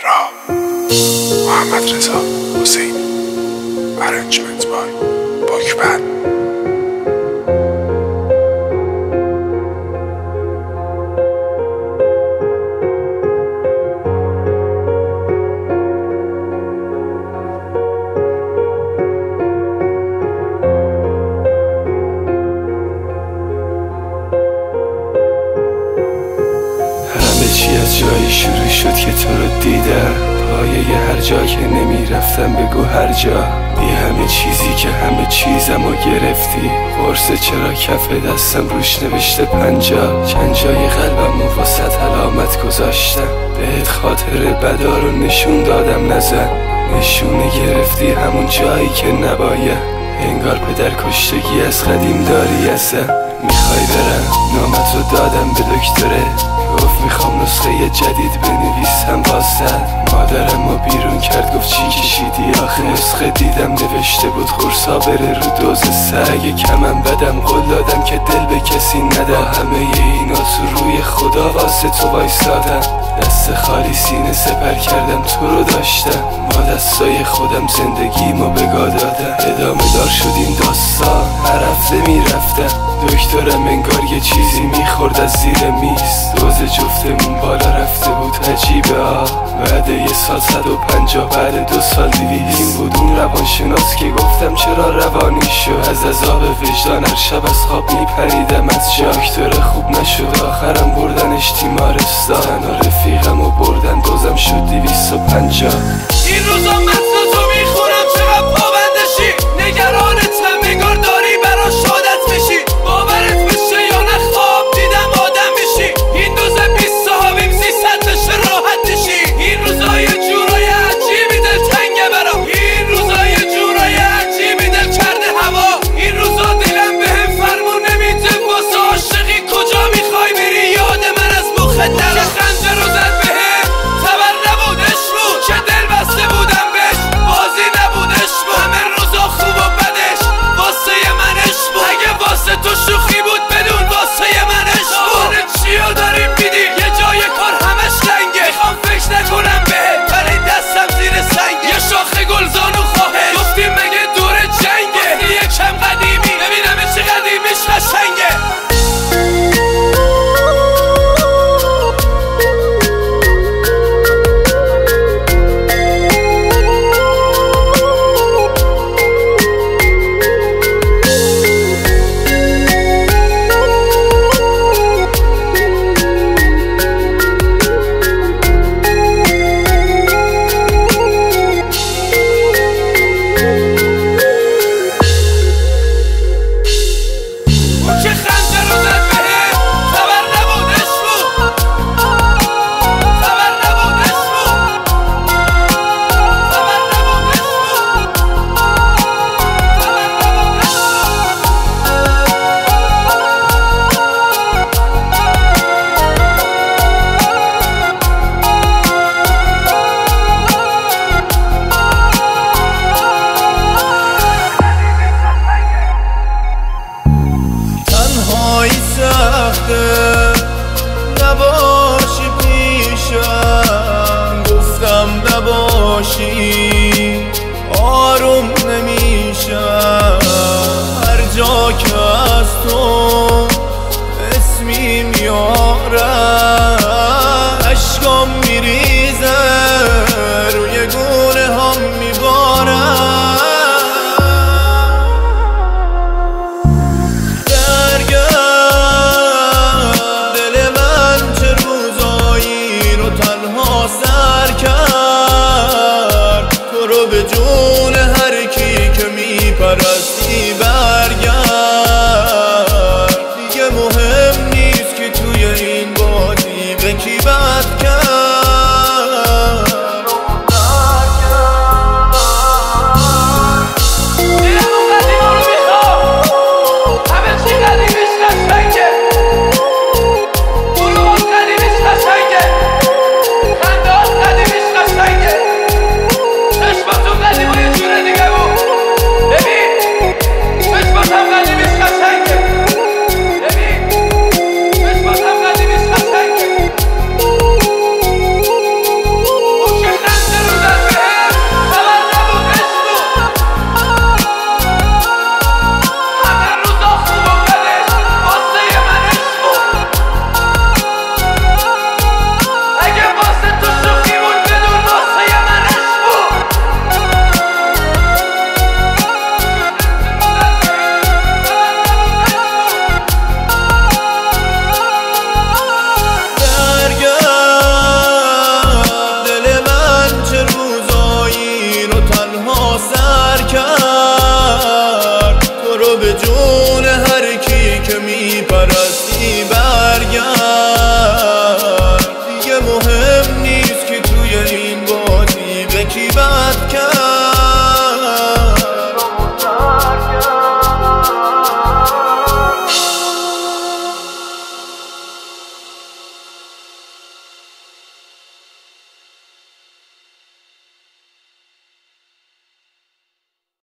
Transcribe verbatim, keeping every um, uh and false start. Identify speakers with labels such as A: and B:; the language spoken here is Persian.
A: را محمد رضا حسین ارنجمنت بای باکبند.
B: چی از جایی شروع شد که تو رو دیدم، پایه هر جا که نمیرفتم بگو هر جا. بی همه چیزی که همه چیزمو گرفتی، قرص چرا کف دستم روش نوشته پنجا. چند جای قلبمو واسط علامت گذاشتم، بهت خاطر بدا رو نشون دادم نزن. نشونه گرفتی همون جایی که نباید، انگار پدر کشتگی از قدیم داری ازم. میخوای برم نامت رو دادم به دکتره، گفت میخوام نسخه جدید بنویسم واسد. مادرم رو بیرون کرد گفت چی کشیدی آخه، نسخه دیدم نوشته بود خورسا بره رو دوز سر. اگه کمم بدم قول دادم که دل به کسی ندم، همه اینا تو روی خدا واسه تو وایسادم. دست خالی سینه سپر کردم تو رو داشتم، با دستای خودم زندگیمو بگاه دادم. ادامه دار شد این داستان، هر هفته میرفتم دکترم انگار یه چیزی میخورد از زیر میز. دوز جفتمون بالا رفته بود عجیبه آه، بعد یه سال صد و پنجاه، بعد دو سال دویست. این بود اون روانشناس که گفتم چرا روانی شد، از عذاب وجدان هر شب از خواب میپریدم از جا. دکتر خوب نشد آخرم بردنش تیمارستان، و رفیقم و بردن دوزم شد دویست و پنجاه.
C: این روزا متن تو میخورم چقدر پابندشی، نگرانتم انگار داری براش عادت میشی. باورت بشه یا نه خواب دیدم آدم میشی، این دوز بیست صحابیم سیصد بشه راحت میشی. این روزا یه جورای عجیبی دل تنگه برام، این روزا یه جورای عجیبی دل کرده هوا. این روزا دلم بهم فرمون نمیده واسه عاشقی، کجا میخوای بری یاد من از مخت در خنجر رو زد بهم. خبر نبودش بود که دل بسته بودم بهش، بازی نبودش بود همه روزا خوب و بدش واسه منش بود. اگه واسه تو شوخی بود بدون واسه منش بود. چیو داری میدی یه جای کار همش لنگه، میخوام فکر نکنم بهت ولی دستم زیر سنگه. یه شاخه گلزان و خواهش گفتیم مگه دور جنگه، گفتی یکم قدیمی ببینم چه قدیمیش قشنگه. نباشی پیشم گفتم نباشی آروم نمیشم. هر جا که از تو اسمی میارم اشکام